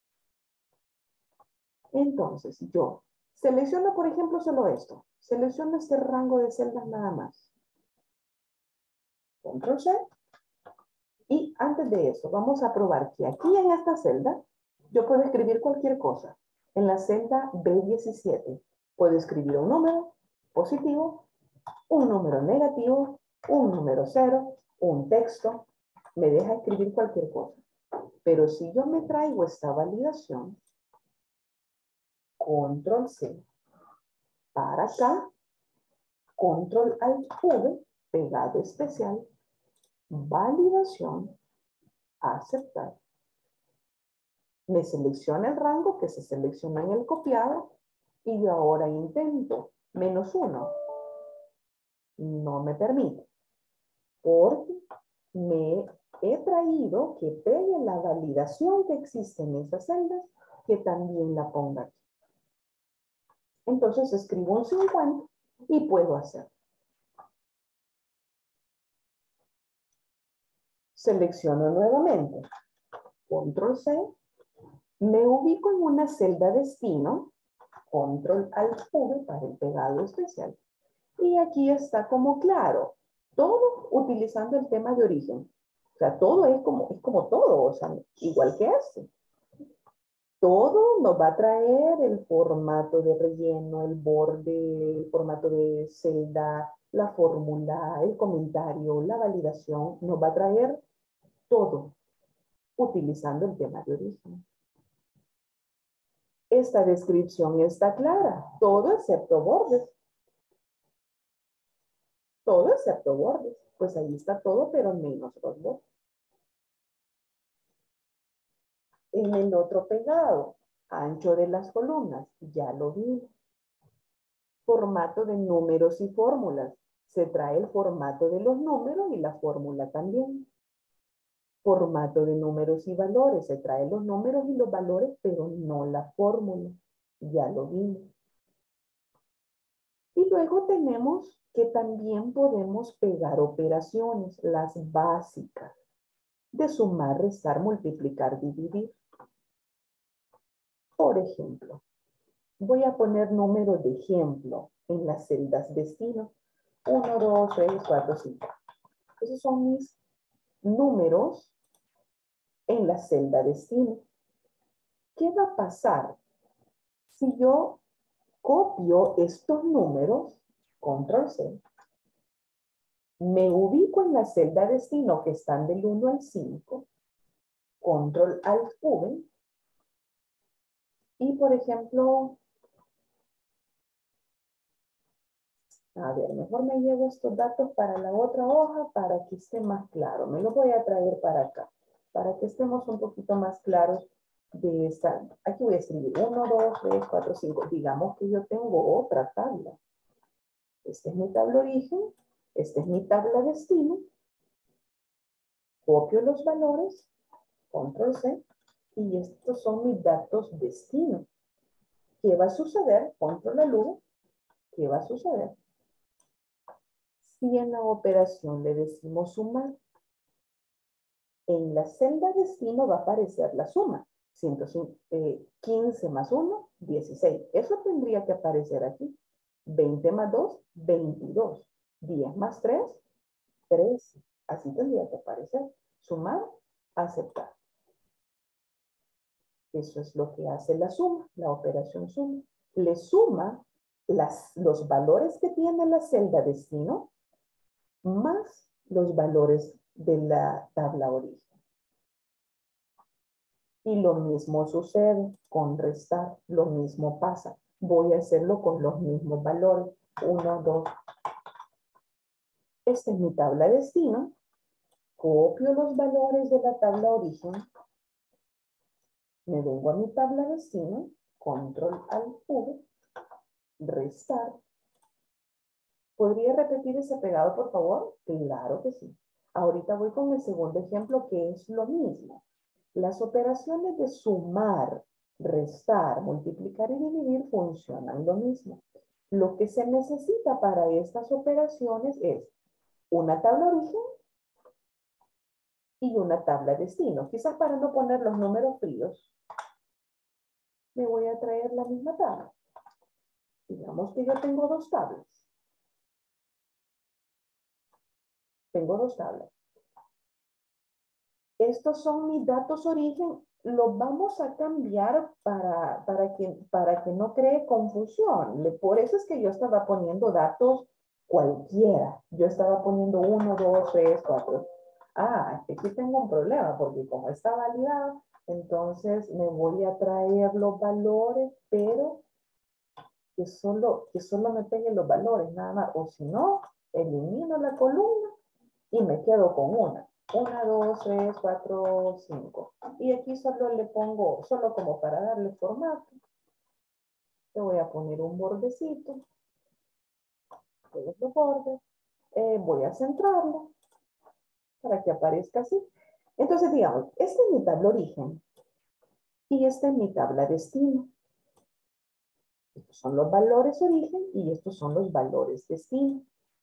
Entonces, yo selecciono, por ejemplo, solo esto. Selecciono este rango de celdas nada más. Control C. Y antes de eso, vamos a probar que aquí en esta celda yo puedo escribir cualquier cosa. En la celda B diecisiete puedo escribir un número positivo, un número negativo, un número cero, un texto. Me deja escribir cualquier cosa. Pero si yo me traigo esta validación, control C, para acá, control alt V, pegado especial, validación, aceptar. Me selecciona el rango que se selecciona en el copiado y yo ahora intento menos uno. No me permite porque me he traído que pegue la validación que existe en esas celdas que también la ponga aquí. Entonces escribo un cincuenta y puedo hacer. Selecciono nuevamente. Control C. Me ubico en una celda destino. Control alt V para el pegado especial. Y aquí está como claro. Todo utilizando el tema de origen. O sea, todo es como, es como todo. O sea, igual que este. Todo nos va a traer el formato de relleno, el borde, el formato de celda, la fórmula, el comentario, la validación. Nos va a traer todo utilizando el tema de origen. Esta descripción está clara. Todo excepto bordes. Todo excepto bordes. Pues ahí está todo, pero menos los bordes. En el otro pegado, ancho de las columnas, ya lo vimos. Formato de números y fórmulas. Se trae el formato de los números y la fórmula también. Formato de números y valores. Se trae los números y los valores, pero no la fórmula. Ya lo vimos. Y luego tenemos que también podemos pegar operaciones, las básicas, de sumar, restar, multiplicar, dividir. Por ejemplo, voy a poner números de ejemplo en las celdas destino. uno, dos, tres, cuatro, cinco. Esos son mis números en la celda destino. ¿Qué va a pasar si yo copio estos números, control ce, me ubico en la celda destino que están del uno al cinco, control alt ve, y por ejemplo, a ver, mejor me llevo estos datos para la otra hoja para que esté más claro. Me lo voy a traer para acá, para que estemos un poquito más claros de esta. Aquí voy a escribir uno, dos, tres, cuatro, cinco. Digamos que yo tengo otra tabla. Esta es mi tabla origen, esta es mi tabla destino. Copio los valores, control ce, y estos son mis datos destino. ¿Qué va a suceder? Control V. ¿Qué va a suceder? Si en la operación le decimos sumar, en la celda destino va a aparecer la suma. quince más uno, dieciséis. Eso tendría que aparecer aquí. veinte más dos, veintidós. diez más tres, trece. Así tendría que aparecer. Sumar, aceptar. Eso es lo que hace la suma, la operación suma. Le suma las, los valores que tiene la celda destino más los valores de la tabla origen. Y lo mismo sucede con restar, lo mismo pasa. Voy a hacerlo con los mismos valores. uno, dos. Esta es mi tabla destino. Copio los valores de la tabla origen. Me vengo a mi tabla destino. Control alt ve. Restar. ¿Podría repetir ese pegado, por favor? Claro que sí. Ahorita voy con el segundo ejemplo, que es lo mismo. Las operaciones de sumar, restar, multiplicar y dividir funcionan lo mismo. Lo que se necesita para estas operaciones es una tabla origen y una tabla destino. Quizás para no poner los números fríos, me voy a traer la misma tabla. Digamos que yo tengo dos tablas. Tengo dos tablas. Estos son mis datos origen. Los vamos a cambiar para, para, que, para que no cree confusión. Por eso es que yo estaba poniendo datos cualquiera. Yo estaba poniendo uno, dos, tres, cuatro. Ah, aquí tengo un problema porque como está validado, entonces me voy a traer los valores, pero que solo, que solo me peguen los valores, nada más. O si no, elimino la columna y me quedo con una. uno, dos, tres, cuatro, cinco. Y aquí solo le pongo, solo como para darle formato, le voy a poner un bordecito. Todos los bordes. Eh, voy a centrarlo para que aparezca así. Entonces, digamos, esta es mi tabla origen y esta es mi tabla destino. Estos son los valores origen y estos son los valores destino.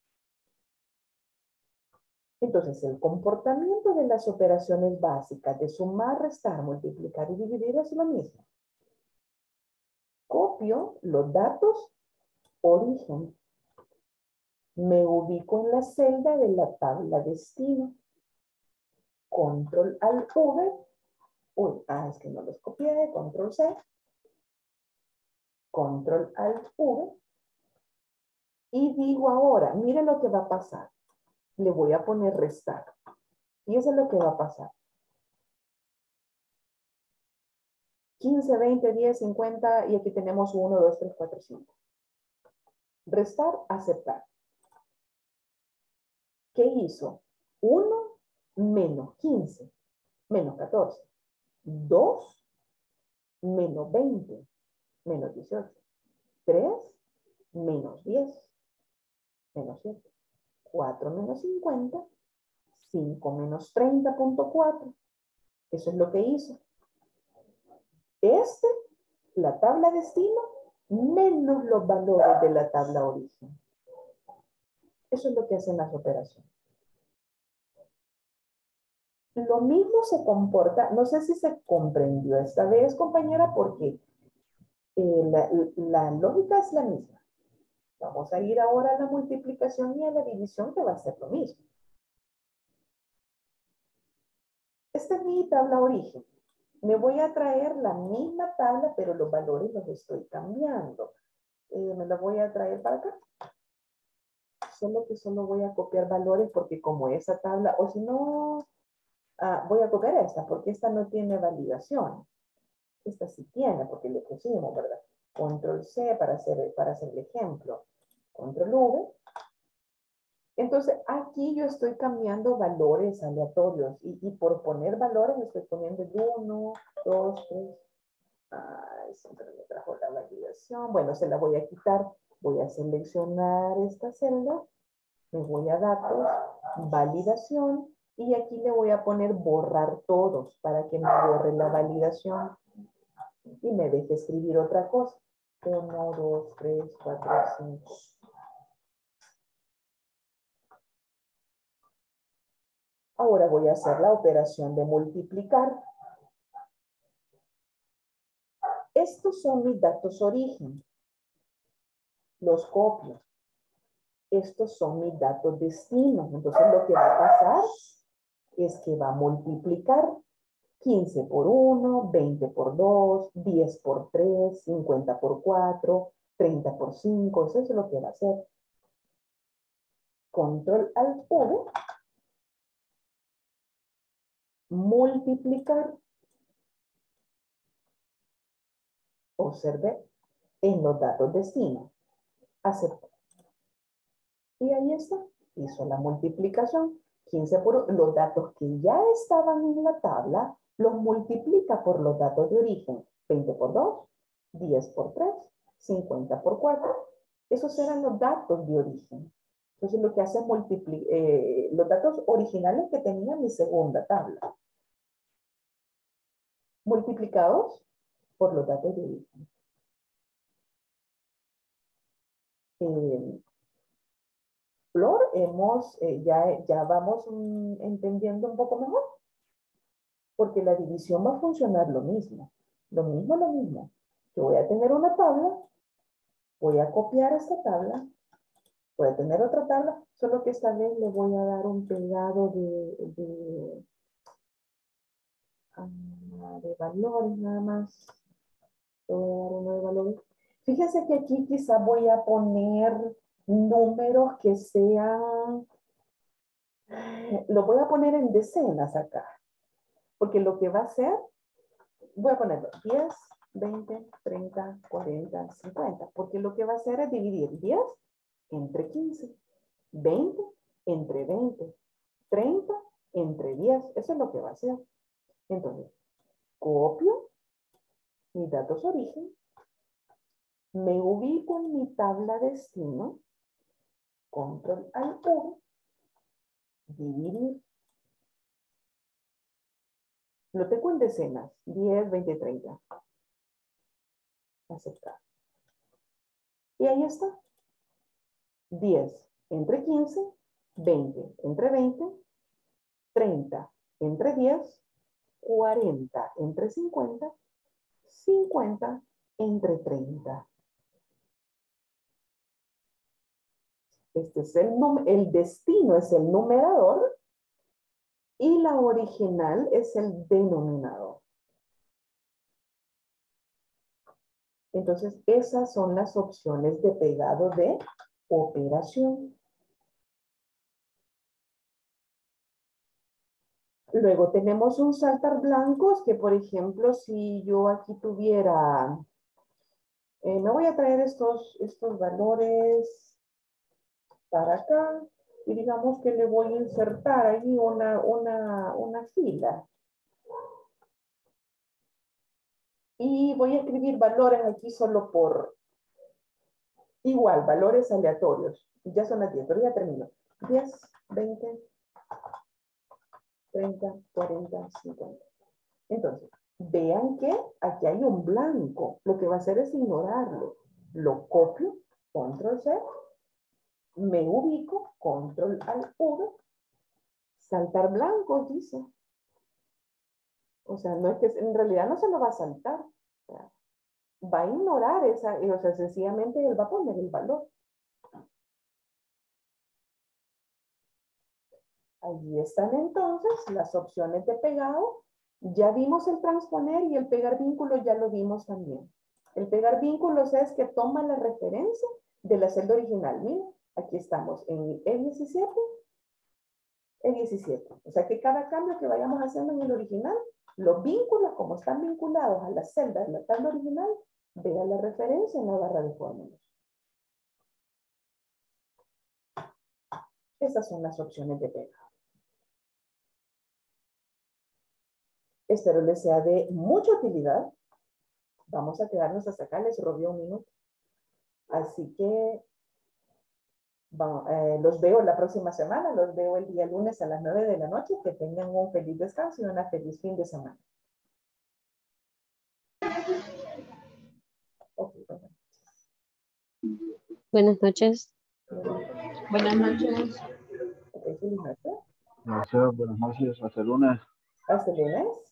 Entonces, el comportamiento de las operaciones básicas de sumar, restar, multiplicar y dividir es lo mismo. Copio los datos origen. Me ubico en la celda de la tabla destino. Control alt ve. Uy, ah, es que no los copié. Control ce. Control alt ve. Y digo ahora, mire lo que va a pasar. Le voy a poner restar. Y eso es lo que va a pasar. quince, veinte, diez, cincuenta y aquí tenemos uno, dos, tres, cuatro, cinco. Restar, aceptar. ¿Qué hizo? uno menos quince, menos catorce. dos menos veinte, menos dieciocho. tres menos diez, menos siete. cuatro menos cincuenta, cinco menos treinta punto cuatro. Eso es lo que hizo. Este, la tabla destino, menos los valores de la tabla origen. Eso es lo que hacen las operaciones. Lo mismo se comporta, no sé si se comprendió esta vez, compañera, porque eh, la, la lógica es la misma. Vamos a ir ahora a la multiplicación y a la división, que va a ser lo mismo. Esta es mi tabla origen. Me voy a traer la misma tabla, pero los valores los estoy cambiando. Eh, me la voy a traer para acá. Solo que solo voy a copiar valores porque como esa tabla, o si no, ah, voy a copiar esta porque esta no tiene validación. Esta sí tiene porque le pusimos, ¿verdad? Control C para hacer, para hacer el ejemplo. Control V. Entonces, aquí yo estoy cambiando valores aleatorios y, y por poner valores estoy poniendo el uno, dos, tres. Ay, siempre me trajo la validación. Bueno, se la voy a quitar. Voy a seleccionar esta celda. Me voy a datos, validación. Y aquí le voy a poner borrar todos para que me borre la validación. Y me deje escribir otra cosa. uno, dos, tres, cuatro, cinco. Ahora voy a hacer la operación de multiplicar. Estos son mis datos origen. Los copio. Estos son mis datos destino. Entonces lo que va a pasar es que va a multiplicar quince por uno, veinte por dos, diez por tres, cincuenta por cuatro, treinta por cinco. Eso es lo que va a hacer. Control Alt V. Multiplicar. Observe en los datos destino. Aceptar. Y ahí está. Hizo la multiplicación. quince por los datos que ya estaban en la tabla, los multiplica por los datos de origen. veinte por dos, diez por tres, cincuenta por cuatro. Esos eran los datos de origen. Entonces lo que hace es multiplicar eh, los datos originales que tenía mi segunda tabla. Multiplicados por los datos de origen. Eh, Flor, hemos, eh, ya, ya vamos mm, entendiendo un poco mejor. Porque la división va a funcionar lo mismo. Lo mismo, lo mismo. Yo voy a tener una tabla, voy a copiar esta tabla, voy a tener otra tabla, solo que esta vez le voy a dar un pegado de, de, uh, de valores nada más. Le voy a dar uno de valores. Fíjense que aquí quizá voy a poner números que sean, lo voy a poner en decenas acá. Porque lo que va a hacer, voy a ponerlo diez, veinte, treinta, cuarenta, cincuenta. Porque lo que va a hacer es dividir diez entre quince, veinte entre veinte, treinta entre diez. Eso es lo que va a hacer. Entonces, copio mis datos origen, me ubico en mi tabla destino, control alt V, dividir. Lo tengo en decenas, diez, veinte, treinta. Aceptar. Y ahí está. diez entre quince, veinte entre veinte, treinta entre diez, cuarenta entre cincuenta, cincuenta entre treinta. Este es el, el destino es el numerador y la original es el denominador. Entonces, esas son las opciones de pegado de operación. Luego tenemos un saltar blancos que, por ejemplo, si yo aquí tuviera, eh, me voy a traer estos, estos valores para acá y digamos que le voy a insertar ahí una, una, una fila. Y voy a escribir valores aquí solo por, Igual, valores aleatorios. Ya son las diez, pero ya termino. diez, veinte, treinta, cuarenta, cincuenta. Entonces, vean que aquí hay un blanco. Lo que va a hacer es ignorarlo. Lo copio, control C, me ubico, control al V, saltar blancos, dice. O sea, no es que en realidad no se lo va a saltar. O sea, va a ignorar esa, o sea, sencillamente él va a poner el valor. Allí están entonces las opciones de pegado. Ya vimos el transponer y el pegar vínculos ya lo vimos también. El pegar vínculos es que toma la referencia de la celda original. Miren, aquí estamos en E diecisiete, E diecisiete. O sea que cada cambio que vayamos haciendo en el original, los vínculos, como están vinculados a la celda de la tabla original, vean la referencia en la barra de fórmulas. Esas son las opciones de pegado. Espero les sea de mucha utilidad. Vamos a quedarnos hasta acá, les robé un minuto. Así que bueno, eh, los veo la próxima semana, los veo el día lunes a las nueve de la noche. Que tengan un feliz descanso y una feliz fin de semana. Okay, bueno. Buenas noches. Buenas noches. Okay, feliz noche. Gracias, buenas noches, hasta el lunes. Hasta el lunes.